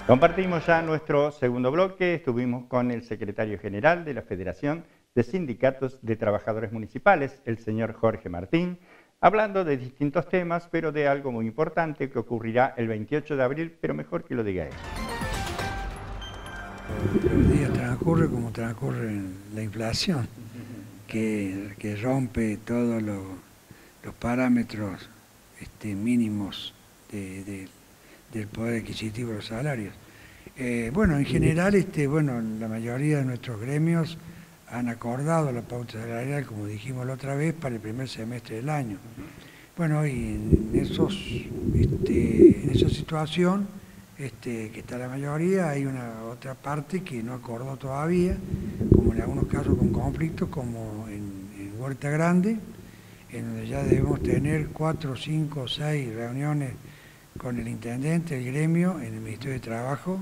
Compartimos ya nuestro segundo bloque, estuvimos con el secretario general de la Federación de Sindicatos de Trabajadores Municipales, el señor Jorge Martín, hablando de distintos temas, pero de algo muy importante que ocurrirá el 28 de abril, pero mejor que lo diga él. Los días transcurren como transcurre la inflación, que rompe todos los parámetros mínimos del poder adquisitivo de los salarios. Bueno, en general, la mayoría de nuestros gremios han acordado la pauta salarial, como dijimos la otra vez, para el primer semestre del año. Bueno, y en esa situación que está la mayoría, hay una otra parte que no acordó todavía, como en algunos casos con conflictos, como en Huerta Grande, en donde ya debemos tener 4, 5, 6 reuniones con el intendente, el gremio, en el Ministerio de Trabajo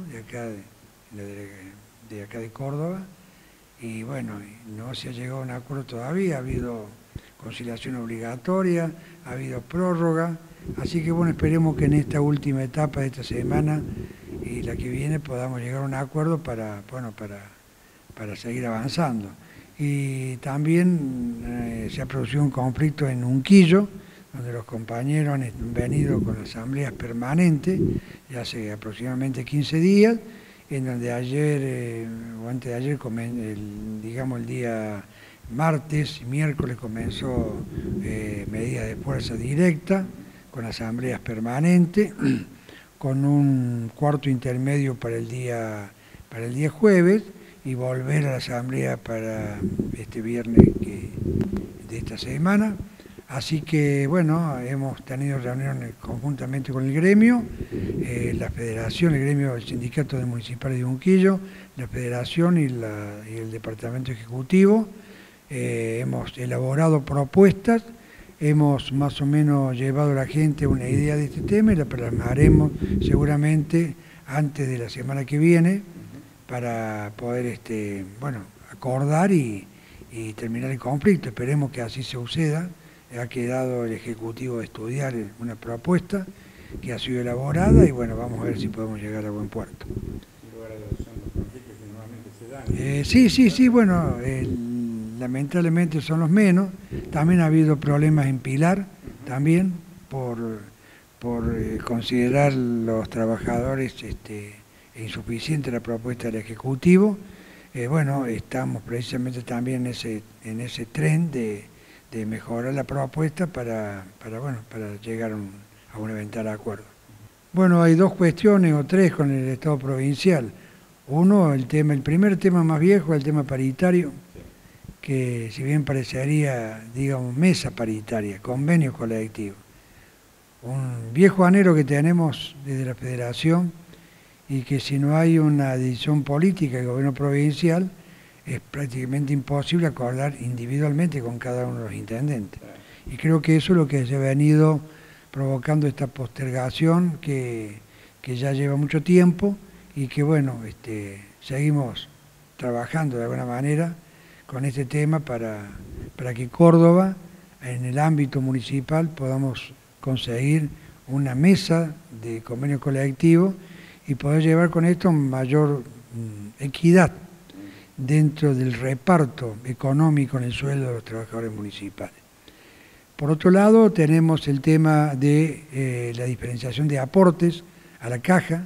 de acá de Córdoba, y bueno, no se ha llegado a un acuerdo todavía, ha habido conciliación obligatoria, ha habido prórroga, así que bueno, esperemos que en esta última etapa de esta semana y la que viene podamos llegar a un acuerdo para seguir avanzando. Y también se ha producido un conflicto en Unquillo, donde los compañeros han venido con asambleas permanentes, ya hace aproximadamente 15 días, en donde ayer o antes de ayer, digamos el día martes y miércoles comenzó medida de fuerza directa, con asambleas permanentes, con un cuarto intermedio para el día jueves, y volver a la asamblea para este viernes de esta semana. Así que, bueno, hemos tenido reuniones conjuntamente con el gremio, la federación, el gremio del sindicato de municipales de Unquillo, la federación y el departamento ejecutivo. Hemos elaborado propuestas, hemos más o menos llevado a la gente una idea de este tema y la plasmaremos seguramente antes de la semana que viene para poder acordar y terminar el conflicto. Esperemos que así se suceda. Ha quedado el Ejecutivo de estudiar una propuesta que ha sido elaborada y bueno, vamos a ver si podemos llegar a buen puerto. Sí, bueno, lamentablemente son los menos. También ha habido problemas en Pilar, también por considerar los trabajadores insuficiente la propuesta del Ejecutivo. Bueno, estamos precisamente también en ese tren de mejorar la propuesta para llegar a un eventual acuerdo. Bueno, hay dos cuestiones o tres con el Estado provincial. Uno, el primer tema más viejo, el tema paritario, que si bien parecería, digamos, mesa paritaria, convenio colectivo. Un viejo anhelo que tenemos desde la Federación y que si no hay una decisión política del gobierno provincial, es prácticamente imposible acordar individualmente con cada uno de los intendentes. Y creo que eso es lo que se ha venido provocando esta postergación que ya lleva mucho tiempo y que bueno, seguimos trabajando de alguna manera con este tema para que Córdoba, en el ámbito municipal, podamos conseguir una mesa de convenio colectivo y poder llevar con esto mayor equidad dentro del reparto económico en el sueldo de los trabajadores municipales. Por otro lado, tenemos el tema de la diferenciación de aportes a la caja,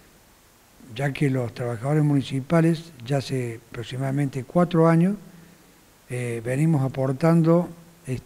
ya que los trabajadores municipales ya hace aproximadamente 4 años venimos aportando el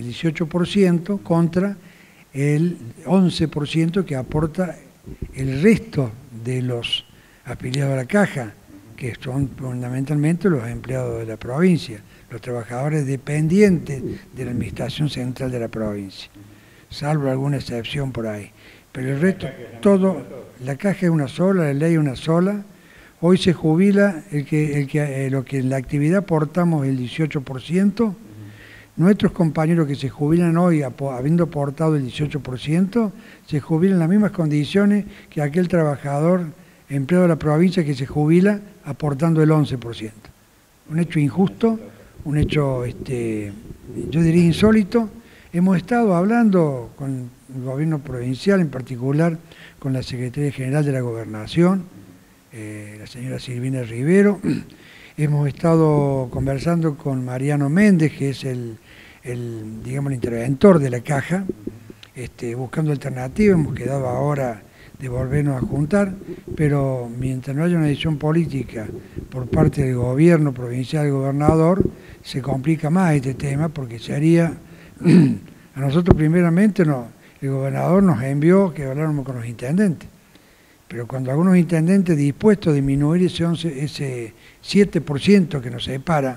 18% contra el 11% que aporta el resto de los afiliados a la caja, que son fundamentalmente los empleados de la provincia, los trabajadores dependientes de la administración central de la provincia, salvo alguna excepción por ahí. Pero el resto, todo, la caja es una sola, la ley es una sola. Hoy se jubila lo que en la actividad aportamos el 18%. Nuestros compañeros que se jubilan hoy, habiendo aportado el 18%, se jubilan en las mismas condiciones que aquel trabajador empleado de la provincia que se jubila aportando el 11%. Un hecho injusto, un hecho, yo diría insólito. Hemos estado hablando con el gobierno provincial, en particular con la Secretaría General de la Gobernación, la señora Silvina Rivero. Hemos estado conversando con Mariano Méndez, que es digamos, el interventor de la caja, buscando alternativas. Hemos quedado ahora de volvernos a juntar, pero mientras no haya una decisión política por parte del gobierno provincial, del gobernador, se complica más este tema, porque sería, a nosotros primeramente el gobernador nos envió que habláramos con los intendentes, pero cuando algunos intendentes dispuestos a disminuir ese 7% que nos separa,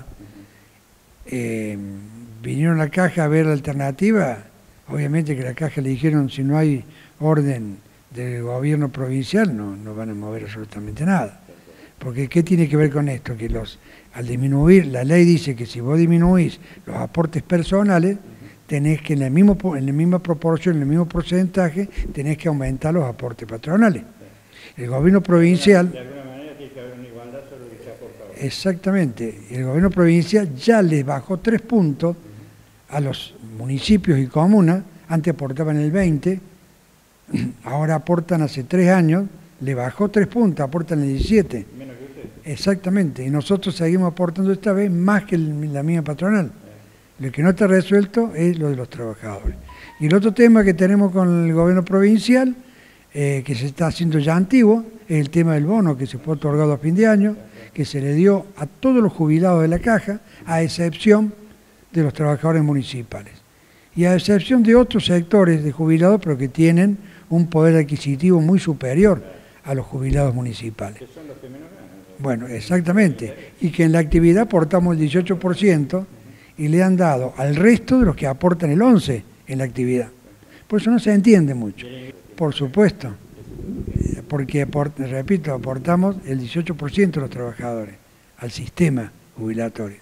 vinieron a la caja a ver la alternativa, obviamente que la caja le dijeron, si no hay orden del gobierno provincial no van a mover absolutamente nada. Porque ¿qué tiene que ver con esto? Que al disminuir, la ley dice que si vos disminuís los aportes personales, tenés que en la misma proporción, en el mismo porcentaje, tenés que aumentar los aportes patronales. El gobierno provincial... De alguna manera tiene que haber una igualdad sobre lo que se aporta ahora. Exactamente. El gobierno provincial ya les bajó 3 puntos a los municipios y comunas. Antes aportaban el 20%, ahora aportan hace 3 años, le bajó 3 puntos, aportan el 17%. Menos que usted. Exactamente, y nosotros seguimos aportando esta vez más que la misma patronal. Lo que no está resuelto es lo de los trabajadores. Y el otro tema que tenemos con el gobierno provincial, que se está haciendo ya antiguo, es el tema del bono que se fue otorgado a fin de año, que se le dio a todos los jubilados de la caja, a excepción de los trabajadores municipales. Y a excepción de otros sectores de jubilados, pero que tienen un poder adquisitivo muy superior a los jubilados municipales. Que son los que menos ganan. Bueno, exactamente. Y que en la actividad aportamos el 18% y le han dado al resto de los que aportan el 11% en la actividad. Por eso no se entiende mucho. Por supuesto. Porque, repito, aportamos el 18% de los trabajadores al sistema jubilatorio.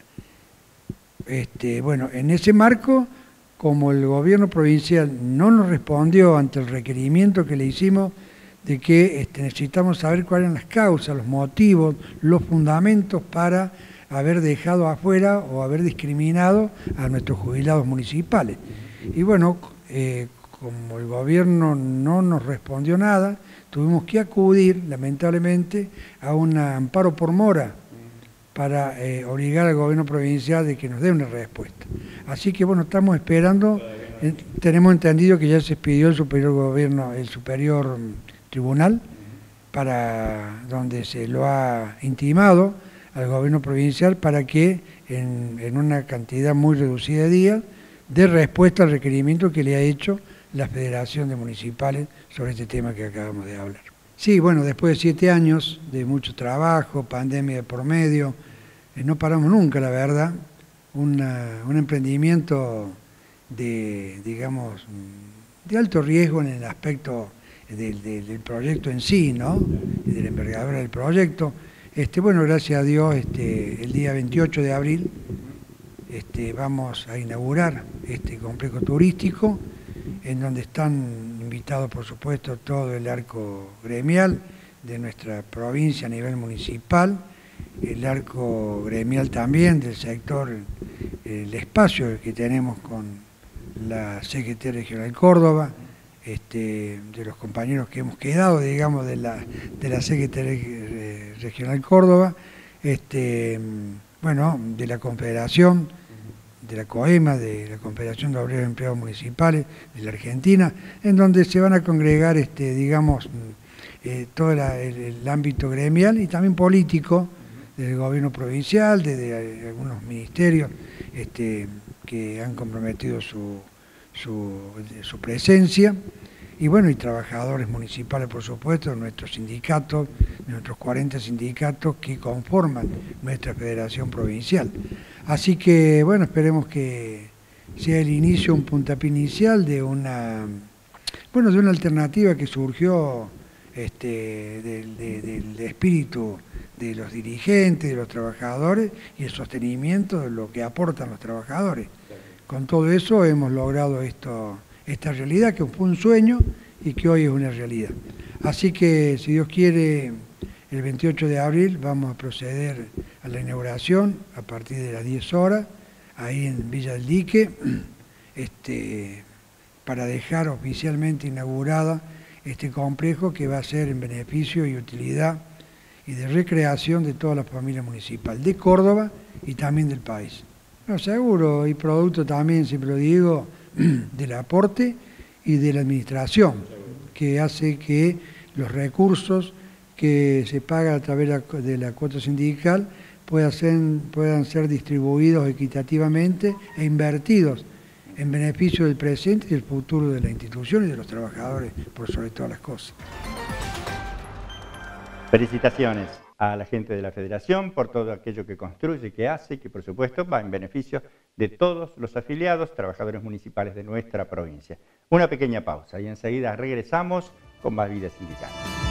Bueno, en ese marco, como el gobierno provincial no nos respondió ante el requerimiento que le hicimos de que necesitamos saber cuáles eran las causas, los motivos, los fundamentos para haber dejado afuera o haber discriminado a nuestros jubilados municipales. Y bueno, como el gobierno no nos respondió nada, tuvimos que acudir, lamentablemente, a un amparo por mora para obligar al gobierno provincial de que nos dé una respuesta. Así que bueno, estamos esperando, tenemos entendido que ya se expidió el superior tribunal, para donde se lo ha intimado al gobierno provincial para que en una cantidad muy reducida de días dé respuesta al requerimiento que le ha hecho la Federación de Municipales sobre este tema que acabamos de hablar. Sí, bueno, después de 7 años de mucho trabajo, pandemia de por medio, no paramos nunca, la verdad, un emprendimiento digamos, de alto riesgo en el aspecto del proyecto en sí, ¿no? De la envergadura del proyecto. Bueno, gracias a Dios, el día 28 de abril vamos a inaugurar este complejo turístico, en donde están invitados, por supuesto, todo el arco gremial de nuestra provincia a nivel municipal, el arco gremial también del sector, el espacio que tenemos con la Secretaría Regional Córdoba, de los compañeros que hemos quedado, digamos, de la Secretaría Regional Córdoba, bueno, de la Confederación, de la COEMA, de la Confederación de Obreros y Empleados Municipales de la Argentina, en donde se van a congregar, digamos, todo el ámbito gremial y también político del gobierno provincial, de algunos ministerios que han comprometido su presencia, y bueno, y trabajadores municipales, por supuesto, nuestros sindicatos, nuestros 40 sindicatos que conforman nuestra federación provincial. Así que, bueno, esperemos que sea el inicio, un puntapié inicial de una alternativa que surgió del espíritu de los dirigentes, de los trabajadores y el sostenimiento de lo que aportan los trabajadores. Con todo eso hemos logrado esta realidad, que fue un sueño y que hoy es una realidad. Así que, si Dios quiere, el 28 de abril vamos a proceder a la inauguración a partir de las 10 horas, ahí en Villa del Dique, para dejar oficialmente inaugurada este complejo que va a ser en beneficio y utilidad y de recreación de toda la familia municipal, de Córdoba y también del país. No, seguro, y producto también, siempre lo digo, del aporte y de la administración, que hace que los recursos que se pagan a través de la cuota sindical puedan ser distribuidos equitativamente e invertidos en beneficio del presente y del futuro de la institución y de los trabajadores, por sobre todas las cosas. Felicitaciones a la gente de la Federación por todo aquello que construye, que hace y que por supuesto va en beneficio de todos los afiliados, trabajadores municipales de nuestra provincia. Una pequeña pausa y enseguida regresamos con más Vida Sindical.